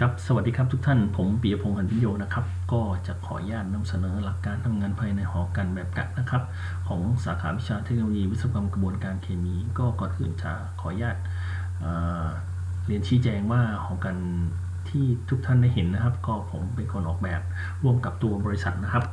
ครับสวัสดีครับทุกท่านผมปิยพงษ์ หันพิโยนะครับก็จะขออนุญาตนำเสนอหลักการทำงานภายในหอการแบบกะนะครับของสาขาวิชาเทคโนโลยีวิศวกรรมกระบวนการเคมีก็ก่อนอื่นจะขออนุญาตเรียนชี้แจงว่าหอการที่ทุกท่านได้เห็นนะครับก็ผมเป็นคนออกแบบร่วมกับตัวบริษัทนะครับ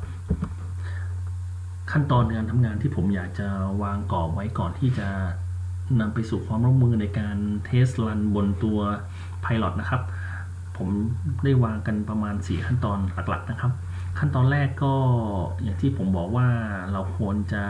ขั้นตอนการทำงานที่ผมอยากจะวางกรอบไว้ก่อนที่จะนำไปสู่ความร่วมมือในการเทสรันบนตัว Pilot นะครับผมได้วางกันประมาณ4ขั้นตอนหลักๆนะครับขั้นตอนแรกก็อย่างที่ผมบอกว่าเราควรจะ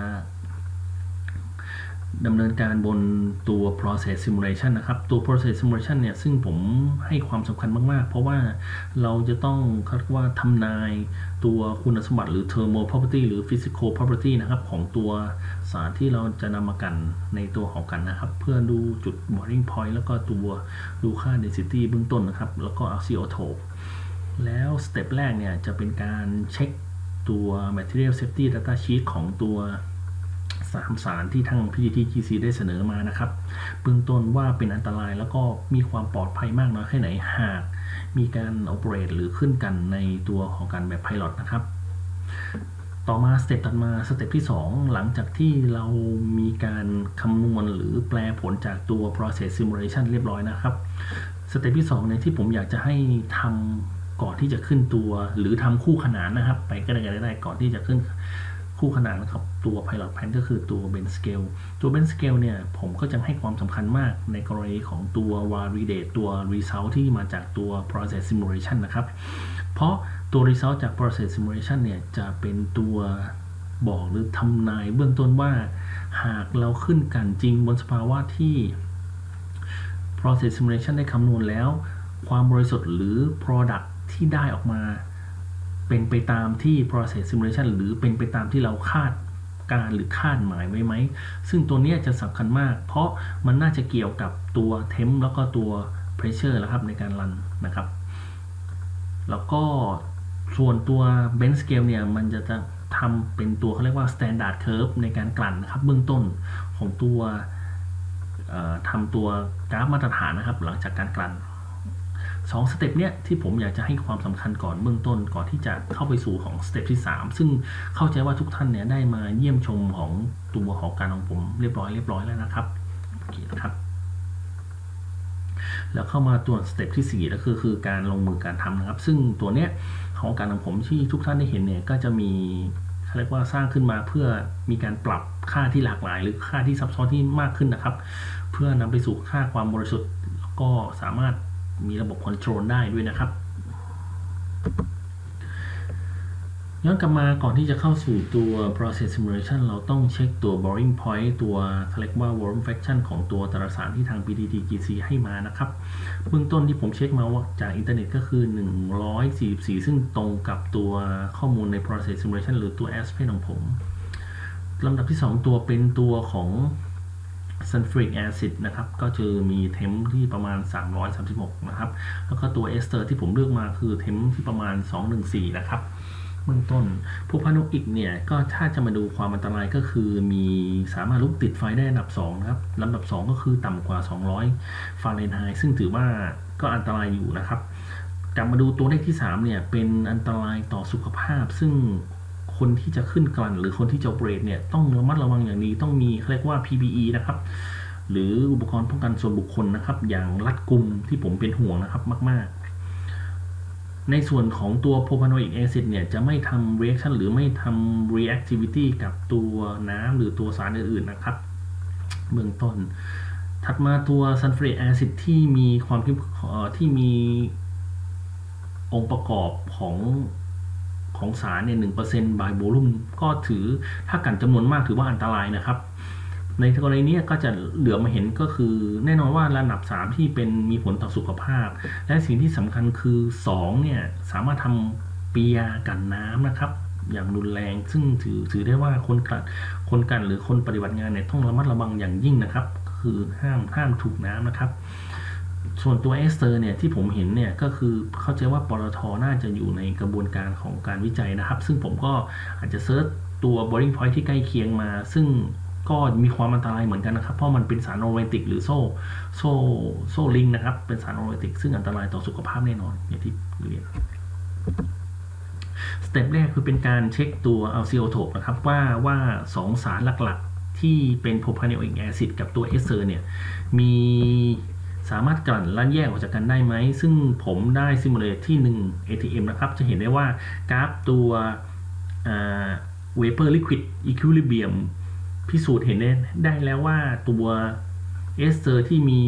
ดำเนินการบนตัว process simulation นะครับตัว process simulation เนี่ยซึ่งผมให้ความสำคัญมากๆเพราะว่าเราจะต้องเรียกว่าทำนายตัวคุณสมบัติหรือ thermo property หรือ physico property นะครับของตัวสารที่เราจะนำมากันในตัวของกันนะครับเพื่อดูจุด boiling point แล้วก็ตัวดูค่า density เบื้องต้นนะครับแล้วก็ azeotrope แล้วสเต็ปแรกเนี่ยจะเป็นการเช็คตัว material safety data sheet ของตัว3 สารที่ทาง PTTGC ได้เสนอมานะครับเบื้องต้นว่าเป็นอันตรายแล้วก็มีความปลอดภัยมากน้อยแค่ไหนหากมีการโอเปเรตหรือขึ้นกันในตัวของการแบบ Pilot นะครับต่อมาสเต็ปถัดมาสเต็ปที่2หลังจากที่เรามีการคำนวณหรือแปลผลจากตัว process simulation เรียบร้อยนะครับสเต็ปที่2เนี่ยที่ผมอยากจะให้ทำก่อนที่จะขึ้นตัวหรือทำคู่ขนานนะครับไปก็ได้ก่อนที่จะขึ้นคู่ขนานนะครับตัว Pilot Plan ก็คือตัว Bench Scale ตัว Bench Scale เนี่ยผมก็จะให้ความสำคัญมากในกรณีของตัว Validate ตัว Result ที่มาจากตัว Process Simulation นะครับเพราะตัว Result จาก Process Simulation เนี่ยจะเป็นตัวบอกหรือทำนายเบื้องต้นว่าหากเราขึ้นกันจริงบนสภาวะที่ Process Simulation ได้คำนวณแล้วความบริสุทธิ์หรือ Product ที่ได้ออกมาเป็นไปตามที่ process simulation หรือเป็นไปตามที่เราคาดการหรือคาดหมายไว้ไหมซึ่งตัวนี้จะสำคัญมากเพราะมันน่าจะเกี่ยวกับตัว temp แล้วก็ตัว pressure แล้วครับในการรันนะครับแล้วก็ส่วนตัว bench scale เนี่ยมันจะทำเป็นตัวเขาเรียกว่า standard curve ในการกลั่นนะครับเบื้องต้นของตัวทำตัวกราฟมาตรฐานนะครับหลังจากการกลั่น2 สเต็ปเนี้ยที่ผมอยากจะให้ความสำคัญก่อนเบื้องต้นก่อนที่จะเข้าไปสู่ของสเต็ปที่3ซึ่งเข้าใจว่าทุกท่านเนี่ยได้มาเยี่ยมชมของตัวหอการของผมเรียบร้อยแล้วนะครับโอเคนะครับแล้วเข้ามาตัวสเต็ปที่4ก็คือการลงมือการทำนะครับซึ่งตัวเนี้ยของการของผมที่ทุกท่านได้เห็นเนี่ยก็จะมีเขาเรียกว่าสร้างขึ้นมาเพื่อมีการปรับค่าที่หลากหลายหรือค่าที่ซับซ้อนที่มากขึ้นนะครับเพื่อนำไปสู่ค่าความบริสุทธิ์แล้วก็สามารถมีระบบคอนโทรลได้ด้วยนะครับย้อนกลับมาก่อนที่จะเข้าสู่ตัว process simulation เราต้องเช็คตัว boiling point ตัวเขาเรียกว่า volume fraction ของตัวแต่ละสารที่ทาง PTTGC ให้มานะครับเบื้องต้นที่ผมเช็คมาว่าจากอินเทอร์เน็ตก็คือ144ซึ่งตรงกับตัวข้อมูลใน process simulation หรือตัว Aspen ของผมลำดับที่2ตัวเป็นตัวของSulfuric acid นะครับก็จะมีเทมที่ประมาณ336นะครับแล้วก็ตัวเอสเตอร์ที่ผมเลือกมาคือเทมที่ประมาณ214นะครับเบื้องต้นพวกพานุอิกเนี่ยก็ถ้าจะมาดูความอันตรายก็คือมีสามารถลุกติดไฟได้อันดับ2นะครับลำดับ2ก็คือต่ำกว่า200ฟาเรนไฮต์ซึ่งถือว่าก็อันตรายอยู่นะครับกลับมาดูตัวเลขที่3เนี่ยเป็นอันตรายต่อสุขภาพซึ่งคนที่จะขึ้นกลั่นหรือคนที่จะเบรดเนี่ยต้องระมัดระวังอย่างนี้ต้องมีเรียกว่า PPE นะครับหรืออุปกรณ์ป้องกันส่วนบุคคลนะครับอย่างรัดกุมที่ผมเป็นห่วงนะครับมากๆในส่วนของตัว propanoic acid เนี่ยจะไม่ทำ reaction หรือไม่ทำ reactivity กับตัวน้ำหรือตัวสารอื่นๆนะครับเบื้องต้นถัดมาตัว sulfuric acid ที่มีความที่มีองค์ประกอบของสารเนี่ย 1% by volume ก็ถือถ้ากันจำนวนมากถือว่าอันตรายนะครับในกรณีนี้ก็จะเหลือมาเห็นก็คือแน่นอนว่าระดับ3ที่เป็นมีผลต่อสุขภาพและสิ่งที่สำคัญคือ2เนี่ยสามารถทำปียากันน้ำนะครับอย่างรุนแรงซึ่งถือได้ว่าคนกันหรือคนปฏิบัติงานเนี่ยต้องระมัดระวังอย่างยิ่งนะครับคือห้ามถูกน้ำนะครับส่วนตัวเอสเตอร์เนี่ยที่ผมเห็นเนี่ยก็คือเข้าใจว่าปตท.น่าจะอยู่ในกระบวนการของการวิจัยนะครับซึ่งผมก็อาจจะเซิร์ชตัว boiling point ที่ใกล้เคียงมาซึ่งก็มีความอันตรายเหมือนกันนะครับเพราะมันเป็นสารโรแมนติกหรือโซ่ลิงนะครับเป็นสารโรแมนติกซึ่งอันตรายต่อสุขภาพแน่นอนอย่างที่เรียนสเต็ปแรกคือเป็นการเช็คตัวอัลซิโอโทปนะครับว่า2สารหลักๆที่เป็นโพรพาโนอิกแอซิดกับตัวเอสเตอร์เนี่ยมีสามารถกลั่นและแยกออกจากกันได้ไหมซึ่งผมได้ซิมูเลตที่1 ATM นะครับจะเห็นได้ว่ากราฟตัวVapor Liquid Equilibrium พิสูจน์เห็นได้แล้วว่าตัวเอสเตอร์ที่มี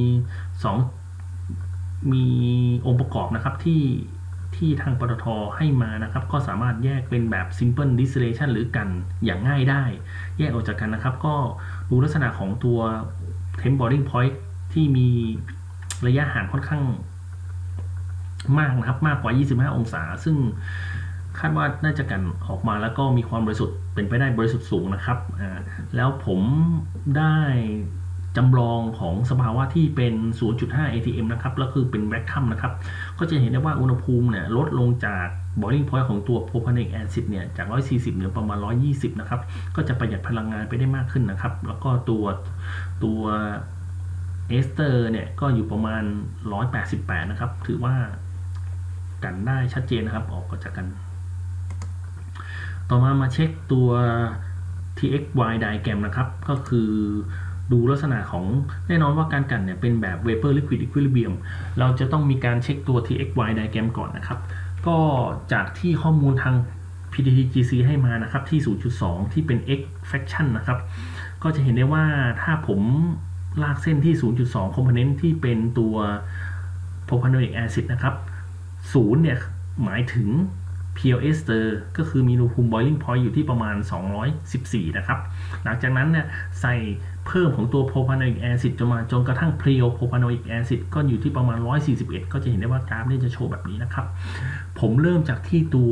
องค์ประกอบนะครับที่ทางปตท.ให้มานะครับก็สามารถแยกเป็นแบบ simple distillation หรือกันอย่างง่ายได้แยกออกจากกันนะครับก็ดูลักษณะของตัว temp boiling point ที่มีระยะห่างค่อนข้างมากนะครับมากกว่า25องศาซึ่งคาดว่าน่าจะกันออกมาแล้วก็มีความบริสุทธิ์เป็นไปได้บริสุทธิ์สูงนะครับแล้วผมได้จำลองของสภาวะที่เป็น 0.5 atm นะครับแล้วคือเป็นแวคคัมนะครับก็จะเห็นได้ว่าอุณหภูมิเนี่ยลดลงจาก boiling point ของตัว propanic acid เนี่ยจาก140เหลือประมาณ120นะครับก็จะประหยัดพลังงานไปได้มากขึ้นนะครับแล้วก็ตัวเอสเตอร์เนี่ยก็อยู่ประมาณ188นะครับถือว่ากันได้ชัดเจนนะครับออกจากกันต่อมาเช็คตัว TXY diagram นะครับก็คือดูลักษณะของแน่นอนว่าการกันเนี่ยเป็นแบบ Vapor Liquid Equilibrium เราจะต้องมีการเช็คตัว TXY diagram ก่อนนะครับก็จากที่ข้อมูลทาง PTTGC ให้มานะครับที่ 0.2 ที่เป็น X fraction นะครับก็จะเห็นได้ว่าถ้าผมลากเส้นที่ 0.2 component ที่เป็นตัว propanoic acid นะครับ0เนี่ยหมายถึง pure ester ก็คือมีอุณหภูมิ boiling point อยู่ที่ประมาณ214นะครับหลังจากนั้นเนี่ยใส่เพิ่มของตัว propanoic acid จนกระทั่ง pure propanoic acid ก็อยู่ที่ประมาณ141ก็จะเห็นได้ว่ากราฟนี่จะโชว์แบบนี้นะครับผมเริ่มจากที่ตัว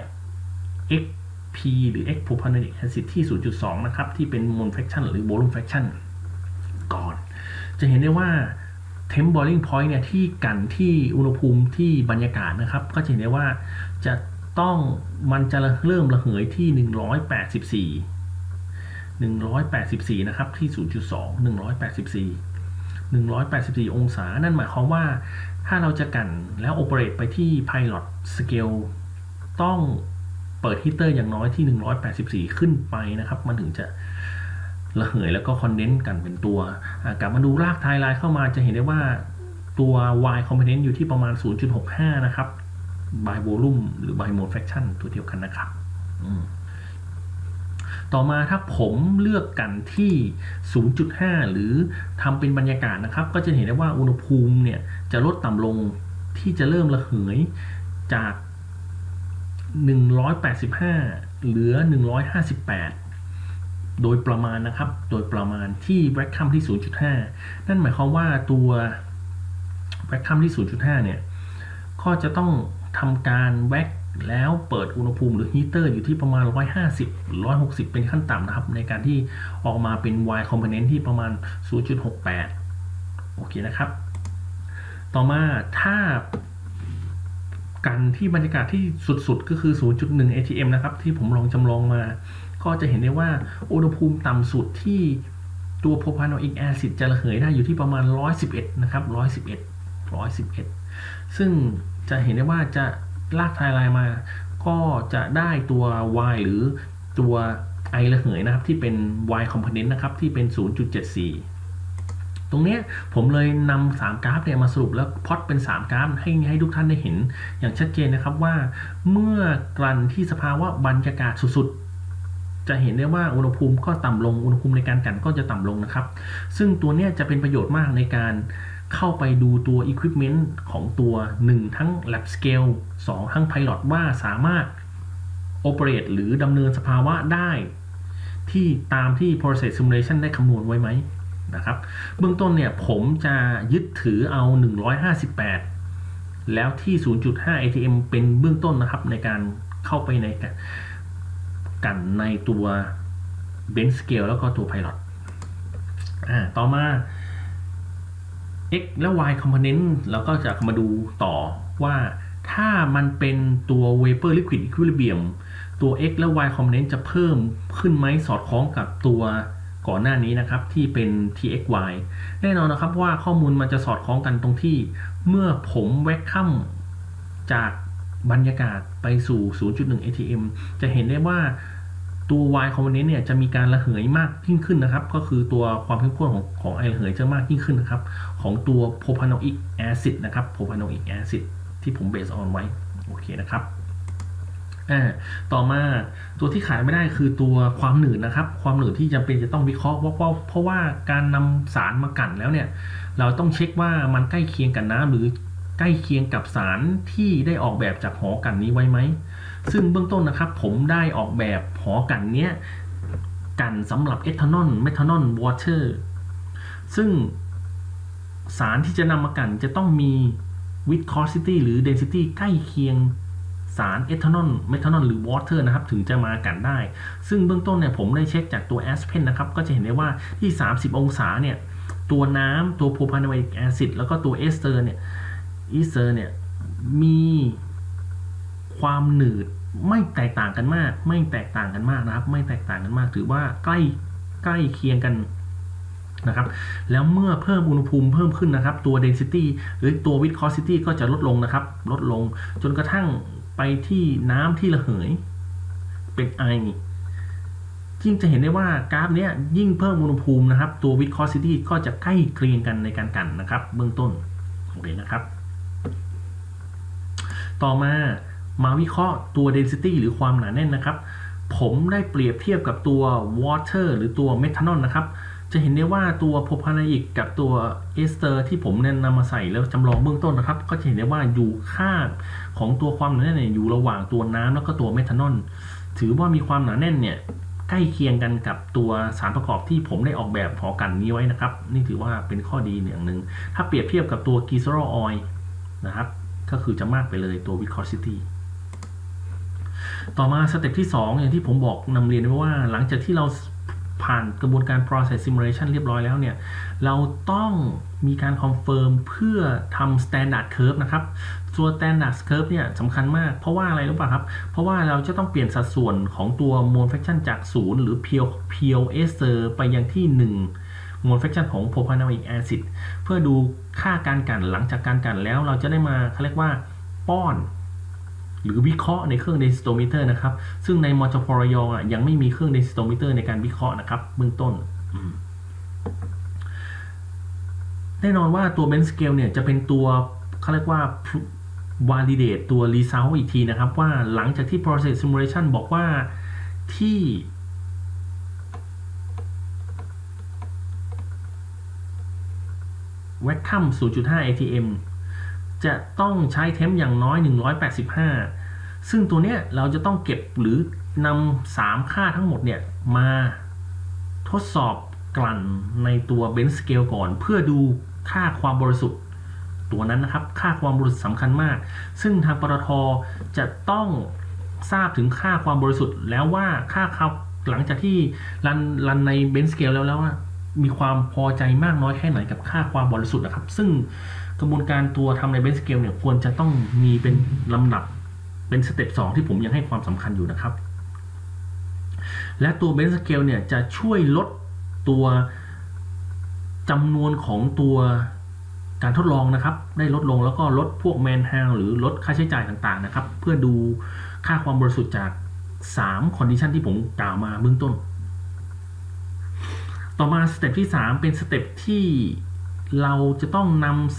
xp หรือ x propanoic acid ที่ 0.2 นะครับที่เป็น mole fraction หรือ volume fraction ก่อนจะเห็นได้ว่า temp boiling point เนี่ยที่กันที่อุณหภูมิที่บรรยากาศนะครับก็จะเห็นได้ว่ามันจะเริ่มระเหยที่184นะครับที่ 0.2 184องศานั่นหมายความว่าถ้าเราจะกันแล้วโอเปเรตไปที่ pilot scale ต้องเปิดฮีเตอร์อย่างน้อยที่184ขึ้นไปนะครับมันถึงจะระเหยแล้วก็คอนเดนซ์กันเป็นตัวกลับมาดูรากไทม์ไลน์เข้ามาจะเห็นได้ว่าตัว Y component อยู่ที่ประมาณ 0.65 นะครับ by volume หรือ by mole fraction ตัวเดียวกันนะครับต่อมาถ้าผมเลือกกันที่ 0.5 หรือทำเป็นบรรยากาศนะครับก็จะเห็นได้ว่าอุณหภูมิเนี่ยจะลดต่ำลงที่จะเริ่มระเหยจาก185เหลือ158โดยประมาณนะครับโดยประมาณที่แวคคัมที่ 0.5 นั่นหมายความว่าตัวแวคคัมที่ 0.5 เนี่ยก็จะต้องทำการแวคแล้วเปิดอุณหภูมิหรือฮีเตอร์อยู่ที่ประมาณ150หรือ160เป็นขั้นต่ำนะครับในการที่ออกมาเป็น Y component ที่ประมาณ 0.68 โอเคนะครับต่อมาถ้ากันที่บรรยากาศที่สุดๆก็คือ 0.1 atm นะครับที่ผมลองจำลองมาก็จะเห็นได้ว่าอุณหภูมิต่ำสุดที่ตัว propanoic acid จะระเหยได้อยู่ที่ประมาณ111นะครับ111ซึ่งจะเห็นได้ว่าจะลากไทม์ไลน์มาก็จะได้ตัว Y หรือตัว I ระเหยนะครับที่เป็น Y component นะครับที่เป็น 0.74 ตรงนี้ผมเลยนำ3กราฟเนี่ยมาสรุปแล้วพล็อตเป็น3กราฟให้ทุกท่านได้เห็นอย่างชัดเจนนะครับว่าเมื่อกลั่นที่สภาวะบรรยากาศสุดๆจะเห็นได้ว่าอุณหภูมิก็ต่ำลงอุณหภูมิในการกลั่นก็จะต่ำลงนะครับซึ่งตัวนี้จะเป็นประโยชน์มากในการเข้าไปดูตัว equipment ของตัว1ทั้ง lab scale 2ทั้ง pilot ว่าสามารถ operate หรือดำเนินสภาวะได้ที่ตามที่ process simulation ได้คำนวณไว้ไหมนะครับเบื้องต้นเนี่ยผมจะยึดถือเอา158แล้วที่ 0.5 atm เป็นเบื้องต้นนะครับในการเข้าไปในกันในตัว bench scale แล้วก็ตัว pilot ต่อมา x และ y component เราก็จะมาดูต่อว่าถ้ามันเป็นตัว vapor liquid equilibrium ตัว x และ y component จะเพิ่มขึ้นไหมสอดคล้องกับตัวก่อนหน้านี้นะครับที่เป็น txy แน่นอนนะครับว่าข้อมูลมันจะสอดคล้องกันตรงที่เมื่อผมแวคคัมจากบรรยากาศไปสู่ 0.1 atm จะเห็นได้ว่าตัว y component เนี่ยจะมีการระเหยมากยิ่งขึ้นนะครับก็คือตัวความเข้มข้นของไอระเหยจะมากยิ่งขึ้นนะครับของตัว propanoic acid นะครับ propanoic acid ที่ผมเบสออนไว้โอเคนะครับต่อมาตัวที่ขาดไม่ได้คือตัวความหนืดนะครับความหนืดที่จำเป็นจะต้องวิเคราะห์เพราะว่าการนำสารมากั่นแล้วเนี่ยเราต้องเช็คว่ามันใกล้เคียงกันน้ำหรือใกล้เคียงกับสารที่ได้ออกแบบจากหอกั่นนี้ไว้ไหมซึ่งเบื้องต้นนะครับผมได้ออกแบบหอกั่นเนี้ยกั่นสำหรับเอทานอลเมทานอลวอเตอร์ซึ่งสารที่จะนำมากั่นจะต้องมีวิสคอซิตี้หรือเดนซิตี้ใกล้เคียงสารเอทานอลเมทานอลหรือวอเตอร์นะครับถึงจะมากั่นได้ซึ่งเบื้องต้นเนี่ยผมได้เช็คจากตัว Aspen นะครับก็จะเห็นได้ว่าที่30องศาเนี่ยตัวน้ำตัวโพรพาโนอิกแอซิดแล้วก็ตัวเอสเตอร์เนี่ยมีความหนืดไม่แตกต่างกันมากนะครับไม่แตกต่างกันมากถือว่าใกล้เคียงกันนะครับแล้วเมื่อเพิ่มอุณหภูมิเพิ่มขึ้นนะครับตัว density หรือตัว viscosity ก็จะลดลงนะครับลดลงจนกระทั่งไปที่น้ำที่ระเหยเป็นไอยิ่งจะเห็นได้ว่ากราฟเนี้ยยิ่งเพิ่มอุณหภูมินะครับตัว viscosity ก็จะใกล้เคียงกันในการกั่นนะครับเบื้องต้นโอเคนะครับต่อมาวิเคราะห์ตัว density หรือความหนาแน่นนะครับผมได้เปรียบเทียบกับตัว water หรือตัว methanol นะครับจะเห็นได้ว่าตัวโพรพาโนอิกกับตัวเอสเตอร์ที่ผมนำมาใส่แล้วจำลองเบื้องต้นนะครับก็จะเห็นได้ว่าอยู่ค่าของตัวความหนาแน่นอยู่ระหว่างตัวน้ำแล้วก็ตัวเมทานอลถือว่ามีความหนาแน่นเนี่ยใกล้เคียงกันกับตัวสารประกอบที่ผมได้ออกแบบหอกั่นนี้ไว้นะครับนี่ถือว่าเป็นข้อดีอย่างหนึ่งถ้าเปรียบเทียบกับตัวกีซอรอลออยล์นะครับก็คือจะมากไปเลยตัว viscosity ต่อมาสเต็ปที่2อย่างที่ผมบอกนำเรียนไว้ว่าหลังจากที่เราผ่านกระบวนการ process simulation เรียบร้อยแล้วเนี่ยเราต้องมีการ confirm เพื่อทำ standard curve นะครับตัว standard curve เนี่ยสำคัญมากเพราะว่าอะไรรู้ป่ะครับเพราะว่าเราจะต้องเปลี่ยนสัดส่วนของตัว mole fraction จาก0หรือ pure ester ไปยังที่1 mole fraction ของ propanoic acid เพื่อดูค่าการกั่นหลังจากการกั่นแล้วเราจะได้มาเขาเรียกว่าป้อนหรือวิเคราะห์ในเครื่อง densitometer นะครับซึ่งในมจพระยองยังไม่มีเครื่อง densitometer ในการวิเคราะห์นะครับเบื้องต้นแน่นอนว่าตัว bench scale เนี่ยจะเป็นตัวเขาเรียกว่า validate ตัว result อีกทีนะครับว่าหลังจากที่ process simulation บอกว่าที่vacuum 0.5 atm จะต้องใช้เทมป์อย่างน้อย185ซึ่งตัวเนี้ยเราจะต้องเก็บหรือนำ3ค่าทั้งหมดเนี่ยมาทดสอบกลั่นในตัว bench scale ก่อนเพื่อดูค่าความบริสุทธิ์ตัวนั้นนะครับค่าความบริสุทธิ์สำคัญมากซึ่งทางปตท.จะต้องทราบถึงค่าความบริสุทธิ์แล้วว่าค่าเขาหลังจากที่รันใน bench scale แล้วว่ามีความพอใจมากน้อยแค่ไหนกับค่าความบริสุทธิ์นะครับซึ่งกระบวนการตัวทำใน bench scale เนี่ยควรจะต้องมีเป็นลำดับเป็นสเต็ป2ที่ผมยังให้ความสำคัญอยู่นะครับและตัว bench scale เนี่ยจะช่วยลดตัวจำนวนของตัวการทดลองนะครับได้ลดลงแล้วก็ลดพวก man hour หรือลดค่าใช้จ่ายต่างๆนะครับเพื่อดูค่าความบริสุทธิ์จาก3 condition ที่ผมกล่าวมาเบื้องต้นต่อมาสเต็ปที่3เป็นสเต็ปที่เราจะต้องนำ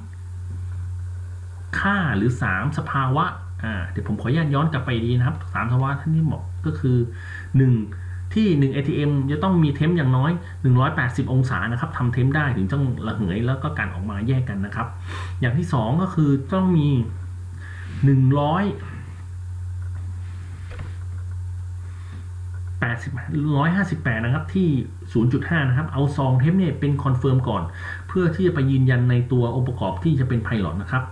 3ค่าหรือ3สภาวะเดี๋ยวผมขอย้อนกลับไปดีนะครับ3สภาวะท่านที่บอกก็คือ1ที่1 atm จะต้องมีเทมป์อย่างน้อย180องศานะครับทำเทมป์ได้ถึงต้องระเหยแล้วก็กันออกมาแยกกันนะครับอย่างที่2ก็คือต้องมี158นะครับที่ 0.5 นะครับเอาซองเทมเนี่ยเป็นคอนเฟิร์มก่อนเพื่อที่จะไปยืนยันในตัวองค์ประกอบที่จะเป็นไพลอตนะครับ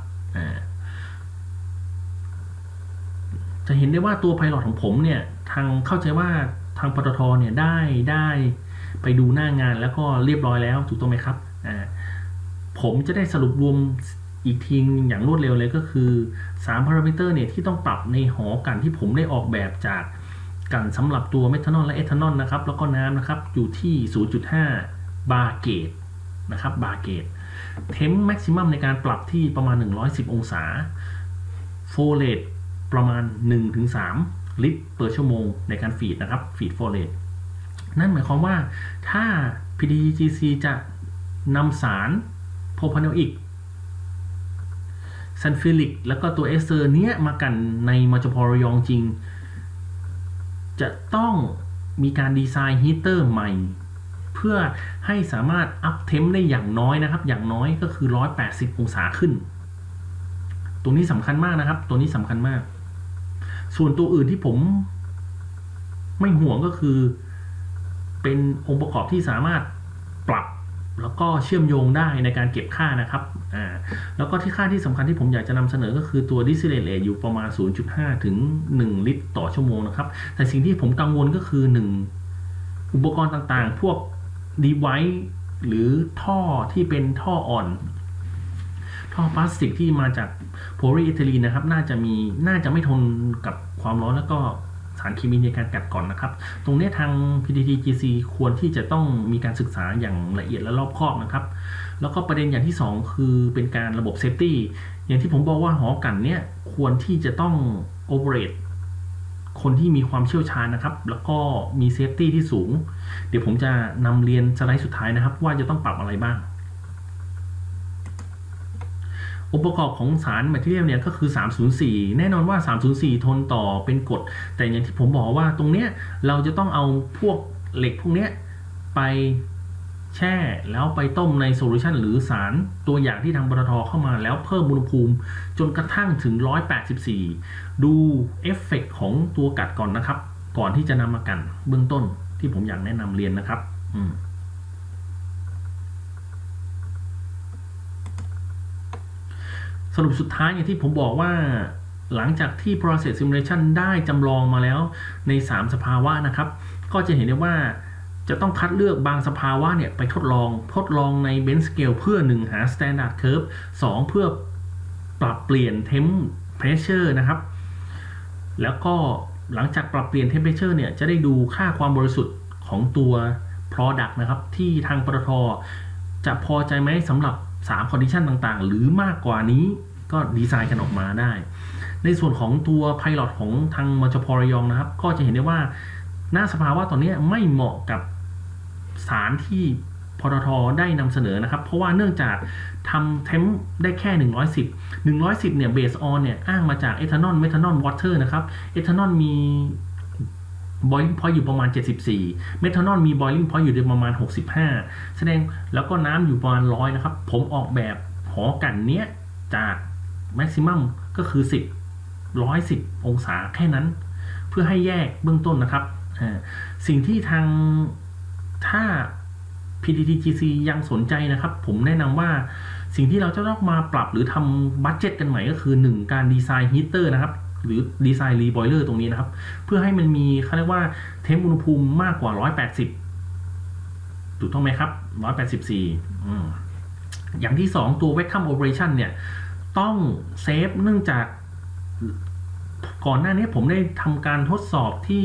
จะเห็นได้ว่าตัวไพลอตของผมเนี่ยทางเข้าใจว่าทางปตท.เนี่ยได้ไปดูหน้างานแล้วก็เรียบร้อยแล้วถูกต้องไหมครับผมจะได้สรุปรวมอีกทีอย่างรวดเร็วเลยก็คือ3พารามิเตอร์เนี่ยที่ต้องปรับในหอกั่นที่ผมได้ออกแบบจากกันสำหรับตัวเมทานอลและเอทานอลนะครับแล้วก็น้ำนะครับอยู่ที่ 0.5 บาร์เกตนะครับบาร์เกตเทมแม็กซิมัมในการปรับที่ประมาณ110องศาโฟเลตประมาณ 1-3 ลิตรต่อชั่วโมงในการฟีดนะครับฟีดโฟเลตนั่นหมายความว่าถ้า PTTGC จะนำสารโพรพาโนอิกซัลฟิลิกแล้วก็ตัวเอสเตอร์เนี้ยมากันในมจพระยองจริงจะต้องมีการดีไซน์ฮีเตอร์ใหม่เพื่อให้สามารถอัพเทมได้อย่างน้อยนะครับอย่างน้อยก็คือ180องศาขึ้นตรงนี้สำคัญมากนะครับตัวนี้สำคัญมากส่วนตัวอื่นที่ผมไม่ห่วงก็คือเป็นองค์ประกอบที่สามารถปรับแล้วก็เชื่อมโยงได้ในการเก็บค่านะครับแล้วก็ที่ค่าที่สำคัญที่ผมอยากจะนำเสนอก็คือตัว distillate rate อยู่ประมาณ 0.5 ถึง 1 ลิตรต่อชั่วโมงนะครับแต่สิ่งที่ผมกังวลก็คือ 1 อุปกรณ์ต่างๆพวก device หรือท่อที่เป็นท่ออ่อนท่อพลาสติกที่มาจากโพลีเอทิลีนนะครับน่าจะไม่ทนกับความร้อนแล้วก็สารเคมีในการกัดกร่อนนะครับตรงนี้ทาง PTTGC ควรที่จะต้องมีการศึกษาอย่างละเอียดและรอบคอบนะครับแล้วก็ประเด็นอย่างที่2คือเป็นการระบบเซฟตี้อย่างที่ผมบอกว่าหอกั่นเนี่ยควรที่จะต้องโอเปเรตคนที่มีความเชี่ยวชาญนะครับแล้วก็มีเซฟตี้ที่สูงเดี๋ยวผมจะนำเรียนสไลด์สุดท้ายนะครับว่าจะต้องปรับอะไรบ้างองค์ประกอบของสารแมททีเรียลเนี่ยก็คือ304แน่นอนว่า304ทนต่อเป็นกรดแต่อย่างที่ผมบอกว่าตรงเนี้ยเราจะต้องเอาพวกเหล็กพวกเนี้ยไปแช่แล้วไปต้มในโซลูชันหรือสารตัวอย่างที่ทางปตท.เข้ามาแล้วเพิ่มอุณหภูมิจนกระทั่งถึง184ดูเอฟเฟกต์ของตัวกัดก่อนนะครับก่อนที่จะนำมากันเบื้องต้นที่ผมอยากแนะนำเรียนนะครับสรุปสุดท้ายอย่างที่ผมบอกว่าหลังจากที่ process simulation ได้จำลองมาแล้วใน3สภาวะนะครับก็จะเห็นได้ว่าจะต้องคัดเลือกบางสภาวะเนี่ยไปทดลองใน bench scale เพื่อ1หา standard curve 2เพื่อปรับเปลี่ยน temperature นะครับแล้วก็หลังจากปรับเปลี่ยน temperature เนี่ยจะได้ดูค่าความบริสุทธิ์ของตัว product นะครับที่ทางปตท.จะพอใจไหมสำหรับ3 condition ต่างๆหรือมากกว่านี้ก็ดีไซน์กันออกมาได้ในส่วนของตัว pilot ของทางมจพระยองนะครับก็จะเห็นได้ว่าหน้าสภาวะตอนนี้ไม่เหมาะกับสารที่ปตท.ได้นำเสนอนะครับเพราะว่าเนื่องจากทำเทมได้แค่110เนี่ยเบสออนเนี่ยอ้างมาจากเอทานอลเมทานอลวอเตอร์นะครับเอทานอลมีboiling point อยู่ประมาณ74เมทานอลมี boiling point อยู่ประมาณ65แสดงแล้วก็น้ำอยู่ประมาณ100นะครับผมออกแบบหอกั่นเนี้ยจาก maximum ก็คือ110องศาแค่นั้นเพื่อให้แยกเบื้องต้นนะครับสิ่งที่ถ้า PTTGC ยังสนใจนะครับผมแนะนำว่าสิ่งที่เราจะต้องมาปรับหรือทำบัดเจ็ตกันใหม่ก็คือ1การดีไซน์ฮีเตอร์นะครับหรือดีไซน์รีบอยเลอร์ตรงนี้นะครับเพื่อให้มันมีเขาเรียกว่าเทมอุณหภูมิมากกว่า180ถูกต้องไหมครับ184อย่างที่2ตัว vacuum operation เนี่ยต้องเซฟเนื่องจากก่อนหน้านี้ผมได้ทำการทดสอบที่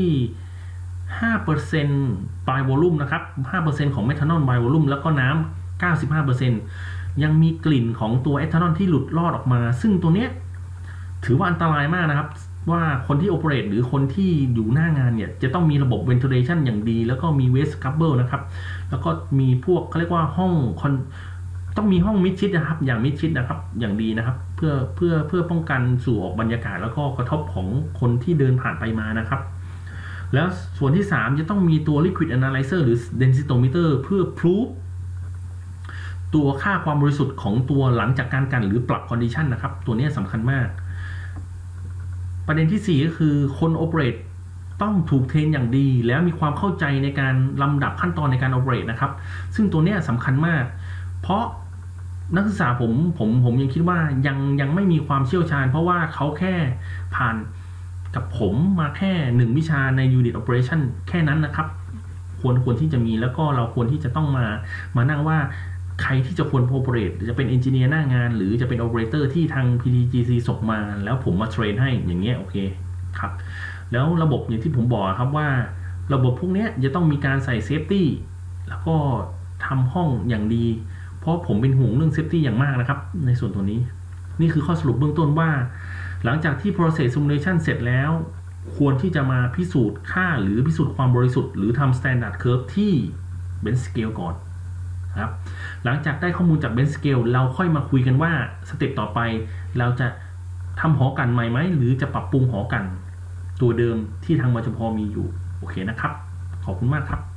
5% by volume นะครับ 5% ของเมทานอล by volume แล้วก็น้ำ 95% ยังมีกลิ่นของตัวเอทานอลที่หลุดรอดออกมาซึ่งตัวเนี้ยถือว่าอันตรายมากนะครับว่าคนที่ operate หรือคนที่อยู่หน้างานเนี่ยจะต้องมีระบบ ventilation อย่างดีแล้วก็มี waste scrubber นะครับแล้วก็มีพวกเขาเรียกว่าห้องต้องมีห้องมิดชิดนะครับอย่างมิดชิดนะครับอย่างดีนะครับเพื่อป้องกันสู่ออกบรรยากาศแล้วก็กระทบของคนที่เดินผ่านไปมานะครับแล้วส่วนที่3จะต้องมีตัว liquid analyzer หรือ densitometer เพื่อ prove ตัวค่าความบริสุทธิ์ของตัวหลังจากการกันหรือปรับ condition นะครับตัวนี้สำคัญมากประเด็นที่4ก็คือคน operate ต้องถูกเทรนอย่างดีแล้วมีความเข้าใจในการลำดับขั้นตอนในการ operate นะครับซึ่งตัวนี้สำคัญมากเพราะนักศึกษาผมยังคิดว่ายังไม่มีความเชี่ยวชาญเพราะว่าเขาแค่ผ่านกับผมมาแค่1วิชาใน unit operation แค่นั้นนะครับควรที่จะมีแล้วก็เราควรที่จะต้องมานั่งว่าใครที่จะควร operate จะเป็นเอนจิเนียร์หน้างานหรือจะเป็น operator ที่ทาง PTTGC ส่งมาแล้วผมมาเทรนให้อย่างเงี้ยโอเคครับแล้วระบบอย่างที่ผมบอกครับว่าระบบพวกนี้จะต้องมีการใส่เซฟตี้แล้วก็ทำห้องอย่างดีเพราะผมเป็นห่วงเรื่องเซฟตี้อย่างมากนะครับในส่วนตัวนี้นี่คือข้อสรุปเบื้องต้นว่าหลังจากที่ process simulation เสร็จแล้วควรที่จะมาพิสูจน์ค่าหรือพิสูจน์ความบริสุทธิ์หรือทำ standard curve ที่ bench scale ก่อนครับหลังจากได้ข้อมูลจาก bench scale เราค่อยมาคุยกันว่าสเต็ปต่อไปเราจะทำหอกันใหม่ไหมหรือจะปรับปรุงหอกันตัวเดิมที่ทางมจพ.มีอยู่โอเคนะครับขอบคุณมากครับ